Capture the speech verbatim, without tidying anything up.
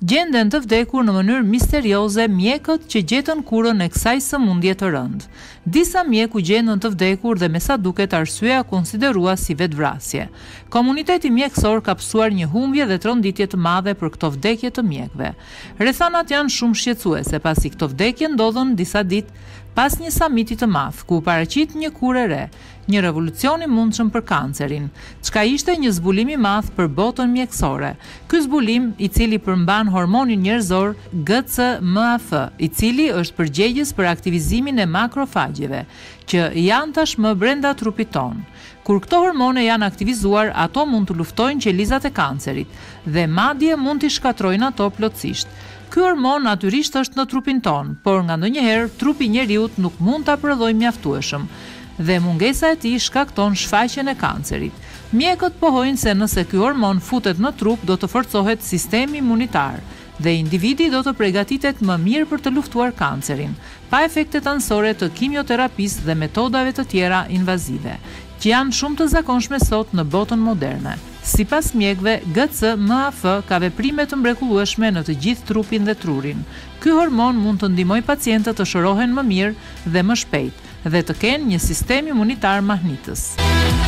Gjenden të vdekur në mënyrë misterioze mjekët që gjetën kurën e kësaj sëmundje të rëndë. Disa mjeku gjendën të vdekur dhe me sa duket arsyeja konsiderua si vetvrasje. Komuniteti mjekësor ka pësuar një humbje dhe tronditje të madhe për këto vdekje të mjekëve. Rrethanat janë shumë shqetësuese pasi këto vdekje ndodhen disa ditë pas një samiti të madh, ku paraqit një kurë e re, një revolucion i mundshëm për kancerin, çka ishte një zbulim i madh për botën mjekësore. Ky zbulim, i cili përmban hormonin njerëzor G C M A F, i cili është përgjegjës për aktivizimin e makrofagjeve, që janë tashmë brenda trupit ton. Kur këto hormone janë aktivizuar, ato mund të luftojnë qelizat e kancerit dhe madje mund t'i shkatrojnë ato plotësisht. Ky hormon natyrisht është në trupin ton, por nga ndonjëherë trupi njeriut nuk mund ta prodhojë mjaftueshëm dhe mungesa e tij shkakton shfaqjen e kancerit. Mjekët pohojnë se nëse ky hormon futet në trup, do të forcohet sistemi imunitar dhe individi do të përgatitet më mirë për të luftuar kancerin, pa efektet anësore të kimioterapisë dhe metodave të tjera invazive, që janë shumë të zakonshme sot në botën moderne. Sipas mjekëve, G C M A F ka veprime të mrekullueshme në të gjithë trupin dhe trurin. Ky hormon mund të ndihmojë pacientët të shërohen më mirë dhe më shpejt dhe të kenë një sistem imunitar mahnitës.